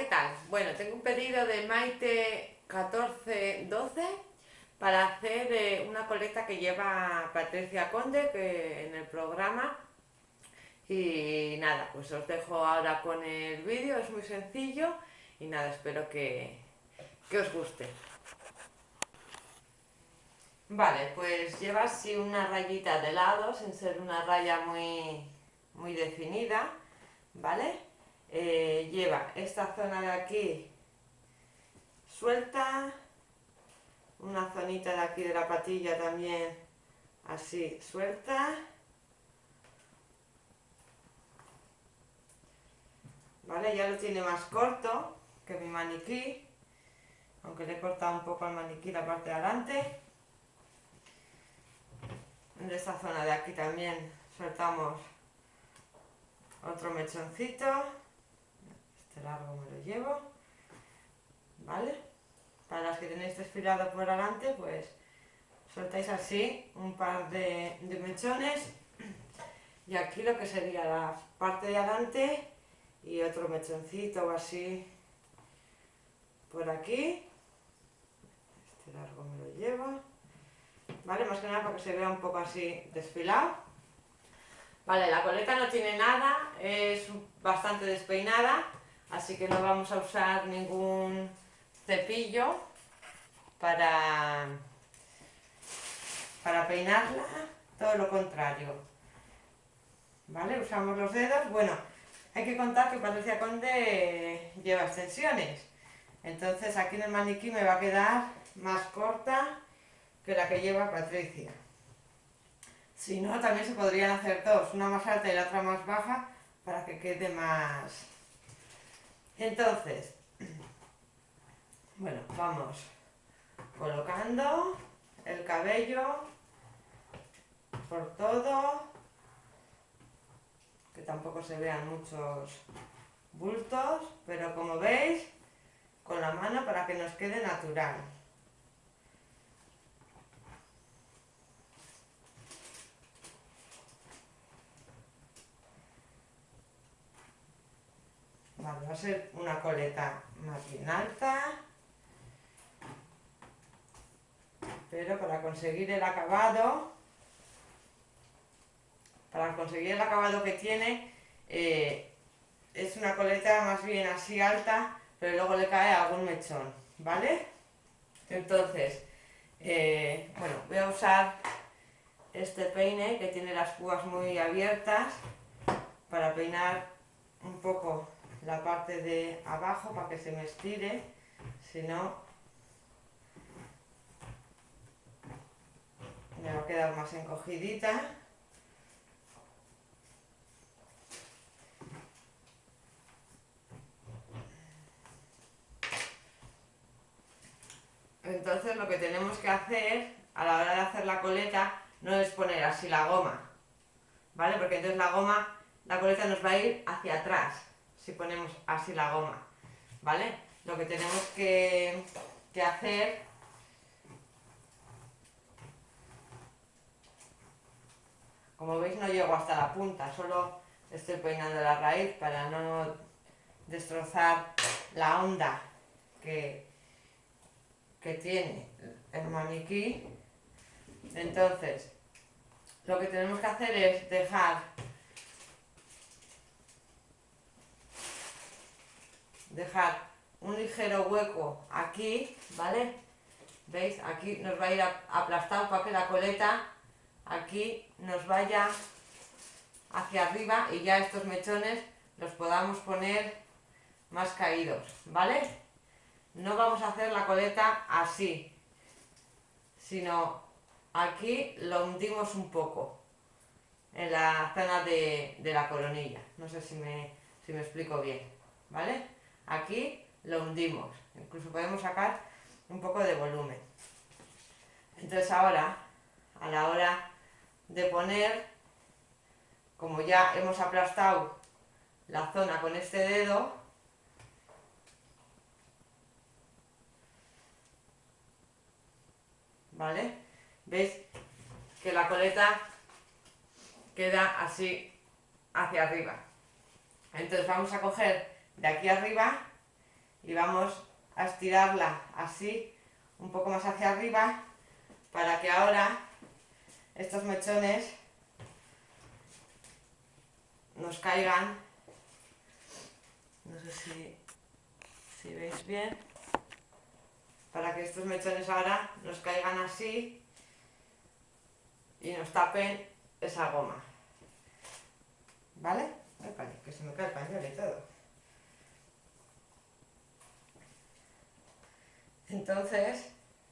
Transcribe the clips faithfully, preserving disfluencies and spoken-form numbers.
tal? Bueno, tengo un pedido de Maite catorce doce para hacer eh, una coleta que lleva Patricia Conde que en el programa. Y nada, pues os dejo ahora con el vídeo, es muy sencillo y nada, espero que, que os guste. Vale, pues lleva así una rayita de lado, sin ser una raya muy, muy definida, ¿vale? Eh, lleva esta zona de aquí suelta, una zonita de aquí de la patilla también así suelta, ¿vale? Ya lo tiene más corto que mi maniquí, aunque le he cortado un poco al maniquí la parte de adelante. De esta zona de aquí también soltamos otro mechoncito, este largo me lo llevo, ¿vale? Para las que tenéis desfilado por delante, pues soltáis así un par de, de mechones, y aquí lo que sería la parte de adelante y otro mechoncito o así por aquí. Este largo me lo llevo, ¿vale? Más que nada para que se vea un poco así desfilado. Vale, la coleta no tiene nada, es bastante despeinada, así que no vamos a usar ningún cepillo para, para peinarla, todo lo contrario, ¿vale? Usamos los dedos. Bueno, hay que contar que Patricia Conde lleva extensiones, entonces aquí en el maniquí me va a quedar más corta que la que lleva Patricia. Si no, también se podrían hacer dos, una más alta y la otra más baja, para que quede más. Entonces, bueno, vamos colocando el cabello por todo, que tampoco se vean muchos bultos, pero como veis, con la mano para que nos quede natural. Vale, va a ser una coleta más bien alta, pero para conseguir el acabado, para conseguir el acabado que tiene, eh, es una coleta más bien así alta, pero luego le cae algún mechón, ¿vale? Entonces, eh, bueno, voy a usar este peine que tiene las púas muy abiertas para peinar un poco la parte de abajo para que se me estire, si no me va a quedar más encogidita. Entonces lo que tenemos que hacer a la hora de hacer la coleta no es poner así la goma, ¿vale? Porque entonces la goma, la coleta nos va a ir hacia atrás si ponemos así la goma, ¿vale? Lo que tenemos que, que hacer como veis no llego hasta la punta, solo estoy peinando la raíz para no destrozar la onda que, que tiene el maniquí. Entonces, lo que tenemos que hacer es dejar dejar un ligero hueco aquí, ¿vale? ¿Veis? Aquí nos va a ir aplastado para que la coleta aquí nos vaya hacia arriba y ya estos mechones los podamos poner más caídos, ¿vale? No vamos a hacer la coleta así, sino aquí lo hundimos un poco en la zona de, de la coronilla. No sé si me, si me explico bien, ¿vale? Aquí lo hundimos, incluso podemos sacar un poco de volumen. Entonces ahora, a la hora de poner, como ya hemos aplastado la zona con este dedo, ¿vale? ¿Veis que la coleta queda así hacia arriba? Entonces vamos a coger de aquí arriba y vamos a estirarla así un poco más hacia arriba para que ahora estos mechones nos caigan, no sé si, si veis bien, para que estos mechones ahora nos caigan así y nos tapen esa goma, ¿vale? Ay, vale, que se me cae el pañuelo y todo. Entonces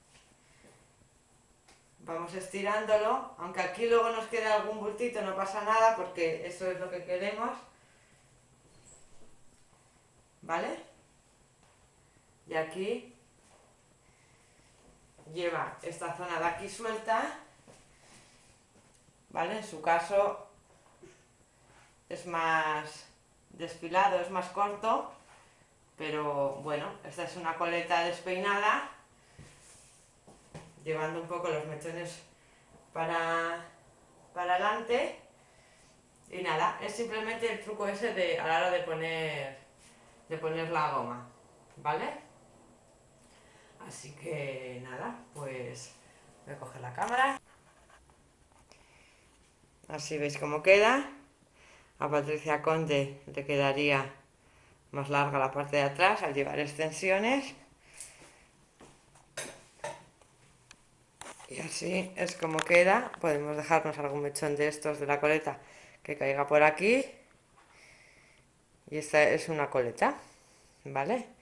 vamos estirándolo, aunque aquí luego nos quede algún bultito, no pasa nada porque eso es lo que queremos, ¿vale? Y aquí lleva esta zona de aquí suelta, ¿vale? En su caso es más desfilado, es más corto, pero bueno, esta es una coleta despeinada, llevando un poco los mechones para, para adelante. Y nada, es simplemente el truco ese de a la hora de poner, de poner la goma, ¿vale? Así que nada, pues voy a coger la cámara. Así veis cómo queda. A Patricia Conde le quedaría más larga la parte de atrás al llevar extensiones. Y así es como queda. Podemos dejarnos algún mechón de estos de la coleta que caiga por aquí. Y esta es una coleta, ¿vale?